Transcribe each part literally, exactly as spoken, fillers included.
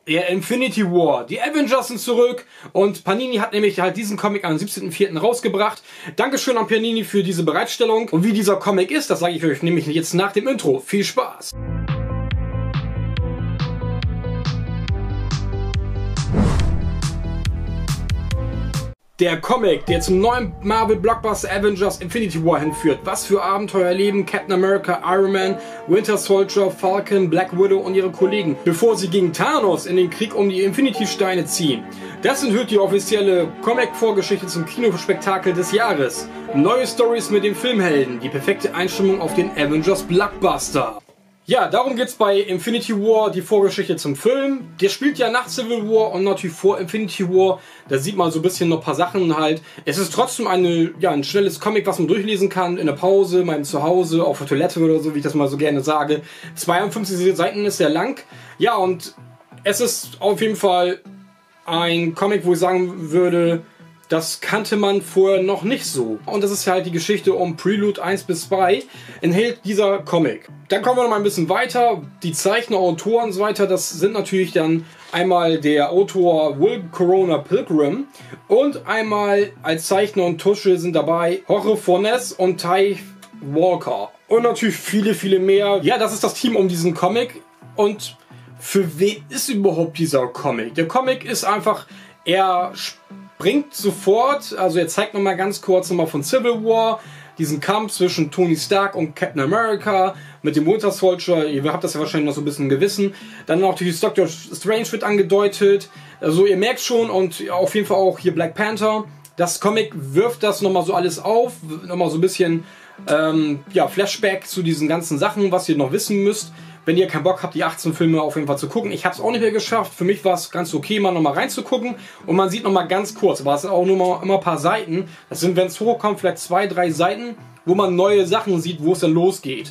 Der Infinity War. Die Avengers sind zurück und Panini hat nämlich halt diesen Comic am siebzehnten vierten rausgebracht. Dankeschön an Panini für diese Bereitstellung. Und wie dieser Comic ist, das sage ich euch nämlich jetzt nach dem Intro. Viel Spaß! Der Comic, der zum neuen Marvel-Blockbuster Avengers Infinity War hinführt. Was für Abenteuer erleben Captain America, Iron Man, Winter Soldier, Falcon, Black Widow und ihre Kollegen, bevor sie gegen Thanos in den Krieg um die Infinity-Steine ziehen. Das enthüllt die offizielle Comic-Vorgeschichte zum Kinospektakel des Jahres. Neue Stories mit den Filmhelden, die perfekte Einstimmung auf den Avengers Blockbuster. Ja, darum geht's bei Infinity War, die Vorgeschichte zum Film. Der spielt ja nach Civil War und natürlich vor Infinity War. Da sieht man so ein bisschen noch ein paar Sachen halt. Es ist trotzdem eine, ja, ein schnelles Comic, was man durchlesen kann, in der Pause, mal zu Hause, auf der Toilette oder so, wie ich das mal so gerne sage. zweiundfünfzig Seiten ist sehr lang. Ja, und es ist auf jeden Fall ein Comic, wo ich sagen würde, das kannte man vorher noch nicht so. Und das ist halt die Geschichte um Prelude eins bis zwei, enthält dieser Comic. Dann kommen wir noch mal ein bisschen weiter. Die Zeichner, Autoren und so weiter, das sind natürlich dann einmal der Autor Will Corona Pilgrim und einmal als Zeichner und Tusche sind dabei Jorge Fornes und Ty Walker. Und natürlich viele, viele mehr. Ja, das ist das Team um diesen Comic. Und für wen ist überhaupt dieser Comic? Der Comic ist einfach, er bringt sofort, also er zeigt nochmal ganz kurz nochmal von Civil War, diesen Kampf zwischen Tony Stark und Captain America mit dem Winter Soldier. Ihr habt das ja wahrscheinlich noch so ein bisschen gewissen. Dann noch die Doctor Strange wird angedeutet. Also ihr merkt schon, und auf jeden Fall auch hier Black Panther. Das Comic wirft das nochmal so alles auf, nochmal so ein bisschen ähm, ja, Flashback zu diesen ganzen Sachen, was ihr noch wissen müsst. Wenn ihr keinen Bock habt, die achtzehn Filme auf jeden Fall zu gucken. Ich habe es auch nicht mehr geschafft. Für mich war es ganz okay, mal nochmal reinzugucken. Und man sieht nochmal ganz kurz, aber es sind auch nur mal, immer ein paar Seiten. Das sind, wenn es hochkommt, vielleicht zwei, drei Seiten, wo man neue Sachen sieht, wo es dann losgeht.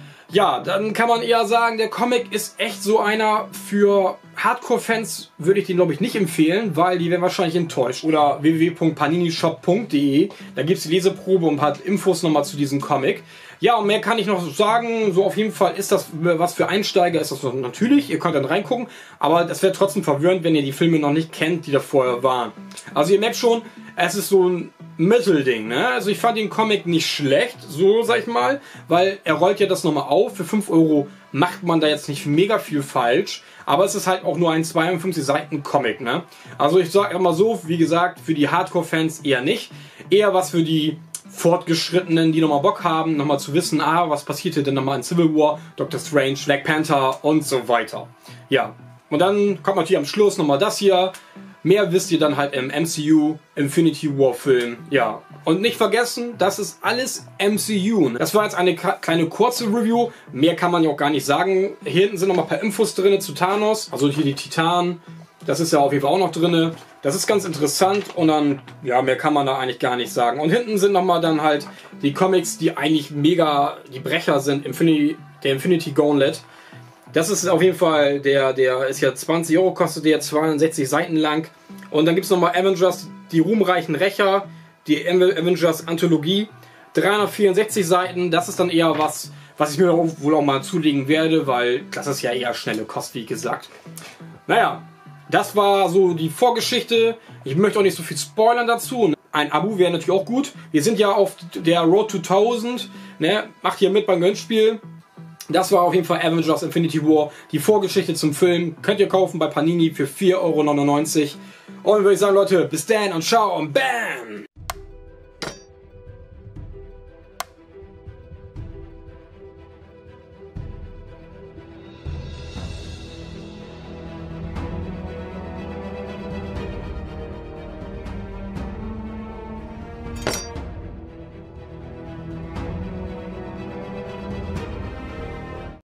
Ja, dann kann man eher sagen, der Comic ist echt so einer für Hardcore-Fans, würde ich den glaube ich nicht empfehlen, weil die werden wahrscheinlich enttäuscht. Oder w w w punkt paninishop punkt de, da gibt es die Leseprobe und ein paar Infos nochmal zu diesem Comic. Ja, und mehr kann ich noch sagen, so auf jeden Fall ist das was für Einsteiger, ist das natürlich, ihr könnt dann reingucken, aber das wäre trotzdem verwirrend, wenn ihr die Filme noch nicht kennt, die da vorher waren. Also ihr merkt schon, es ist so ein Mittelding, ne? Also ich fand den Comic nicht schlecht, so sag ich mal, weil er rollt ja das nochmal auf, für fünf Euro macht man da jetzt nicht mega viel falsch, aber es ist halt auch nur ein zweiundfünfzig Seiten Comic, ne? Also ich sag immer so, wie gesagt, für die Hardcore-Fans eher nicht, eher was für die Fortgeschrittenen, die nochmal Bock haben, nochmal zu wissen, ah, was passierte denn nochmal in Civil War, Doctor Strange, Black Panther und so weiter. Ja, und dann kommt natürlich am Schluss nochmal das hier. Mehr wisst ihr dann halt im M C U Infinity War Film. Ja, und nicht vergessen, das ist alles M C U. Das war jetzt eine kleine kurze Review. Mehr kann man ja auch gar nicht sagen. Hier hinten sind nochmal ein paar Infos drin zu Thanos. Also hier die Titanen. Das ist ja auf jeden Fall auch noch drin. Das ist ganz interessant und dann, ja, mehr kann man da eigentlich gar nicht sagen. Und hinten sind nochmal dann halt die Comics, die eigentlich mega die Brecher sind. Infinity, der Infinity Gauntlet. Das ist auf jeden Fall, der, der ist ja zwanzig Euro, kostet der zweiundsechzig Seiten lang. Und dann gibt es nochmal Avengers, die ruhmreichen Rächer, die Avengers Anthologie. dreihundertvierundsechzig Seiten, das ist dann eher was, was ich mir wohl auch mal zulegen werde, weil das ist ja eher schnelle Kost, wie gesagt. Naja. Das war so die Vorgeschichte. Ich möchte auch nicht so viel spoilern dazu. Ein Abo wäre natürlich auch gut. Wir sind ja auf der Road to tausend. Ne? Macht hier mit beim Gewinnspiel. Das war auf jeden Fall Avengers Infinity War. Die Vorgeschichte zum Film könnt ihr kaufen bei Panini für vier Euro neunundneunzig. Und würde ich sagen, Leute, bis dann und ciao und bam!